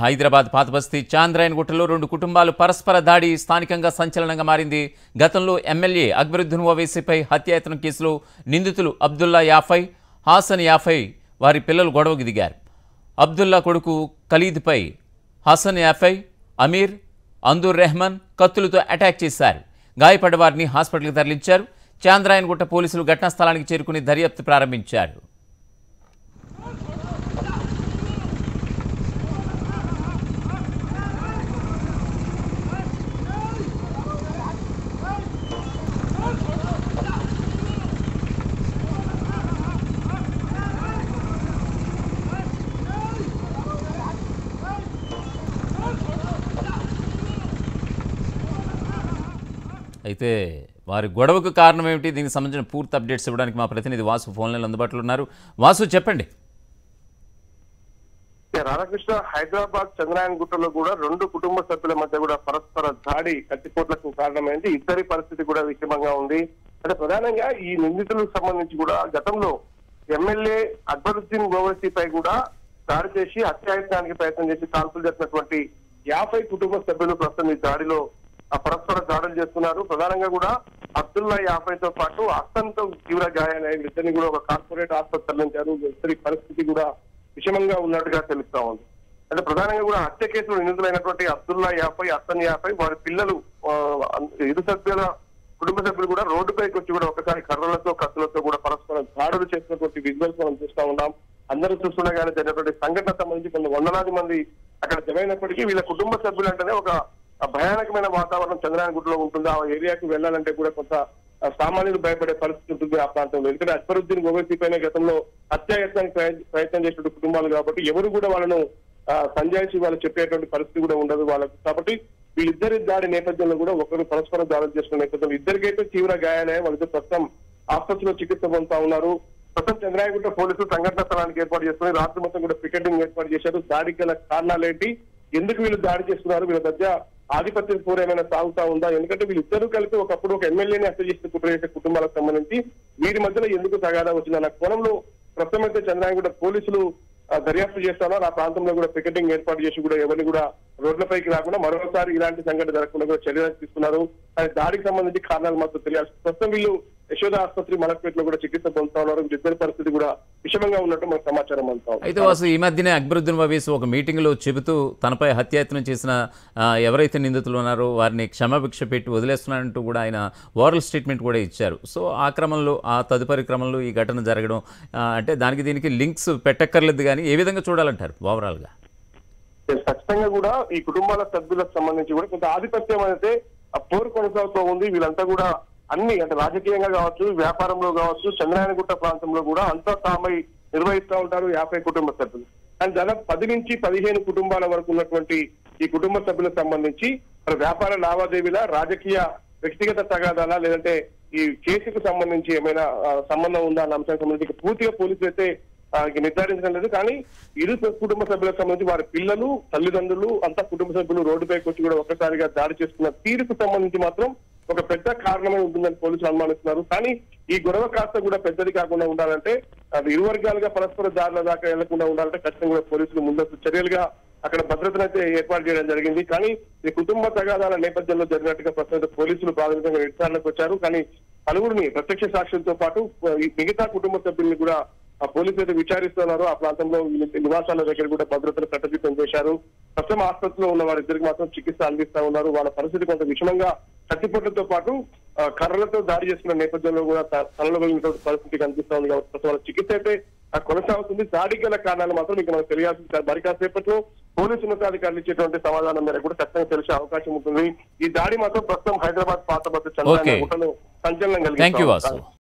హైదరాబాద్ పాతబస్తీ చాంద్రాయణగుట్టలో రెండు కుటుంబాలు పరస్పర దాడి స్థానికంగా సంచలనంగా మారింది. గతంలో ఎమ్మెల్యే అక్బరుద్దీన్ ఓవైసీపై హత్యాయత్నం కేసులో నిందితులు అబ్దుల్లా 50, హాసన్ 50 వారి పిల్లలు గొడవకు దిగారు. అబ్దుల్లా కొడుకు ఖలీద్పై హాసన్ 50, అమీర్, అందూర్ రెహమాన్ కత్తులతో అటాక్ చేశారు. గాయపడ్డ వారిని హాస్పిటల్కి తరలించారు. చాంద్రాయణగుట్ట పోలీసులు ఘటనా స్థలానికి చేరుకుని దర్యాప్తు ప్రారంభించారు. అయితే వారి గొడవకు కారణం ఏమిటి, దీనికి సంబంధించిన పూర్తి అప్డేట్స్ ఇవ్వడానికి మా ప్రతినిధి వాసు ఫోన్ లైన్లో అందుబాటులో ఉన్నారు. వాసు, చెప్పండి. రాధాకృష్ణ, హైదరాబాద్ చంద్రాయణగుట్టలో కూడా రెండు కుటుంబ సభ్యుల మధ్య కూడా పరస్పర దాడి కత్తిపోట్లకు కారణమైంది. ఇద్దరి పరిస్థితి కూడా విషమంగా ఉంది. అంటే ప్రధానంగా ఈ నిందితులకు సంబంధించి కూడా గతంలో ఎమ్మెల్యే అక్బరుద్దీన్ ఓవైసీపై కూడా దాడి చేసి హత్యాయత్నానికి ప్రయత్నం చేసి కాల్పులు జరిపినటువంటి 50 కుటుంబ సభ్యులు ప్రస్తుతం ఈ దాడిలో పరస్పర దాడులు చేస్తున్నారు. ప్రధానంగా కూడా అబ్దుల్లా 50తో పాటు అస్సంతో తీవ్ర గాయాలయ్యాయి. ఇద్దరిని కూడా ఒక కార్పొరేట్ ఆసుపత్రి తరలించారు. ఇద్దరి పరిస్థితి కూడా విషమంగా ఉన్నట్టుగా తెలుస్తా ఉంది. అంటే ప్రధానంగా కూడా హత్య కేసులో నిందితులైనటువంటి అబ్దుల్లా 50, అస్సన్ 50 వారి పిల్లలు ఇరు సభ్యుల కుటుంబ సభ్యులు కూడా రోడ్డుపైకి వచ్చి కూడా ఒకసారి కర్రలతో కత్తులతో కూడా పరస్పరం దాడులు చేసినటువంటి విజువల్స్ మనం చూస్తా ఉన్నాం. అందరూ చూస్తుండగానే జరిగినటువంటి సంఘటన సంబంధించి కొన్ని వందలాది మంది అక్కడ జమైనప్పటికీ వీళ్ళ కుటుంబ సభ్యులు అంటేనే ఒక భయానకమైన వాతావరణం చంద్రాయణగుట్టలో ఉంటుంది. ఆ ఏరియాకి వెళ్ళాలంటే కూడా కొంత సామాన్యులు భయపడే పరిస్థితి ఉంటుంది ఆ ప్రాంతంలో. ఎందుకంటే అక్బరుద్దీన్ ఓవైసీ పైన గతంలో హత్యాయత్నానికి ప్రయత్నం చేసిన కుటుంబాలు కాబట్టి ఎవరు కూడా వాళ్ళను సంజాయిషి వాళ్ళు చెప్పేటువంటి పరిస్థితి కూడా ఉండదు వాళ్ళకు. కాబట్టి వీళ్ళిద్దరి దాడి నేపథ్యంలో కూడా ఒకరు పరస్పరం దాడులు చేస్తున్న నేపథ్యంలో ఇద్దరికైతే తీవ్ర గాయాలే. వాళ్ళిద్దరు ప్రస్తుతం ఆసుపత్రిలో చికిత్స పొందుతా ఉన్నారు. ప్రస్తుతం చంద్రాయణగుట్ట పోలీసులు సంఘటన స్థలానికి ఏర్పాటు చేసుకుని రాత్రి మొత్తం కూడా పికెటింగ్ ఏర్పాటు చేశారు. దాడికి గల కారణాలేంటి, ఎందుకు వీళ్ళు దాడి చేస్తున్నారు, వీళ్ళ మధ్య ఆధిపత్య పోరు ఏమైనా సాగుతా ఉందా? ఎందుకంటే వీళ్ళిద్దరూ కలిపి ఒకప్పుడు ఒక ఎమ్మెల్యేని హత్య చేసిన కుట్ర చేసే కుటుంబాలకు సంబంధించి వీరి మధ్యలో ఎందుకు తగాదా వచ్చిందన్న కోణంలో ప్రస్తుతం అయితే చంద్రాయణగుట్ట పోలీసులు దర్యాప్తు చేస్తున్నారు. ఆ ప్రాంతంలో కూడా పికెటింగ్ ఏర్పాటు చేసి కూడా ఎవరిని కూడా రోడ్లపైకి రాకుండా మరోసారి ఇలాంటి సంఘటన జరగకుండా కూడా చర్యలు తీసుకున్నారు. దాడికి సంబంధించి కారణాలు మాత్రం తెలియాలి. ప్రస్తుతం వీళ్ళు యశోద ఆసుపత్రి మలక్పేటలో కూడా చికిత్స పొందుతా ఉన్నారు. ఇద్దరి పరిస్థితి కూడా విషమంగా ఉన్నట్టు మనకు సమాచారం అందుతాం. అయితే వాసు, ఈ మధ్యనే అక్బరుద్దీన్ ఓవైసీ ఒక మీటింగ్ లో చెబుతూ తనపై హత్యాయత్నం చేసిన ఎవరైతే నిందితులు ఉన్నారో వారిని క్షమాభిక్ష పెట్టి వదిలేస్తున్నారంటూ కూడా ఆయన ఓరల్ స్టేట్మెంట్ కూడా ఇచ్చారు. సో ఆ క్రమంలో, ఆ తదుపరి క్రమంలో ఈ ఘటన జరగడం అంటే దానికి దీనికి లింక్స్ పెట్టక్కర్లేదు, కానీ ఏ విధంగా చూడాలంటారు ఓవరాల్ గా? ఖచ్చితంగా కూడా ఈ కుటుంబాల సభ్యులకు సంబంధించి కూడా కొంత ఆధిపత్యం అయితే పోరు కొనసాగుతూ ఉంది. వీళ్ళంతా కూడా అన్ని అంటే రాజకీయంగా కావచ్చు, వ్యాపారంలో కావచ్చు, చంద్రాయణగుట్ట ప్రాంతంలో కూడా అంతా తామై నిర్వహిస్తూ ఉంటారు 50 కుటుంబ సభ్యులు. కానీ దాదాపు 10 నుంచి 15 కుటుంబాల వరకు ఉన్నటువంటి ఈ కుటుంబ సభ్యులకు సంబంధించి వ్యాపార లావాదేవీల, రాజకీయ వ్యక్తిగత తగాదాలా, లేదంటే ఈ కేసుకు సంబంధించి ఏమైనా సంబంధం ఉందా అన్న అంశానికి సంబంధించి పూర్తిగా పోలీసులు అయితే నిర్ధారించడం లేదు. కానీ ఇరు కుటుంబ సభ్యులకు సంబంధించి వారి పిల్లలు, తల్లిదండ్రులు అంతా కుటుంబ సభ్యులు రోడ్డుపైకి వచ్చి కూడా ఒక్కసారిగా దాడి చేసుకున్న తీరుకు సంబంధించి మాత్రం ఒక పెద్ద కారణమే ఉంటుందని పోలీసులు అనుమానిస్తున్నారు. కానీ ఈ గొడవ కాస్త కూడా పెద్దది కాకుండా ఉండాలంటే, అది ఇరు వర్గాలుగా పరస్పర దాడుల దాకా వెళ్లకుండా ఉండాలంటే ఖచ్చితంగా కూడా పోలీసులు ముందస్తు చర్యలుగా అక్కడ భద్రతను అయితే ఏర్పాటు చేయడం జరిగింది. కానీ ఈ కుటుంబ తగాదాల నేపథ్యంలో జరిగినట్టుగా ప్రస్తుతం పోలీసులు ప్రాథమికంగా నిర్ధారణకు వచ్చారు. కానీ పలువురిని ప్రత్యక్ష సాక్షులతో పాటు మిగతా కుటుంబ సభ్యుల్ని కూడా పోలీసులు అయితే విచారిస్తున్నారు. ఆ ప్రాంతంలో నివాసాల దగ్గర కూడా భద్రతను కట్టుదిట్టం చేశారు. ప్రస్తుతం ఆసుపత్రిలో ఉన్న వారిద్దరికి మాత్రం చికిత్స అందిస్తా ఉన్నారు. వాళ్ళ పరిస్థితి కొంత విషమంగా కత్తిపోట్లతో పాటు కర్రలతో దాడి చేసుకున్న నేపథ్యంలో కూడా తలలో వెళ్ళినటువంటి పరిస్థితి కనిపిస్తా ఉంది. కాబట్టి వాళ్ళ చికిత్స అయితే కొనసాగుతుంది. దాడికి గల కారణాలు మాత్రం మీకు మనకు తెలియాల్సింది. మరి కాసేపట్లో పోలీసు ఉన్నతాధికారులు ఇచ్చేటువంటి సమాధానం మేరకు కూడా ఖచ్చితంగా తెలిసే అవకాశం ఉంటుంది. ఈ దాడి మాత్రం ప్రస్తుతం హైదరాబాద్ పాతబస్తీ చంద్రాయణగుట్టలో సంచలనం కలిగింది.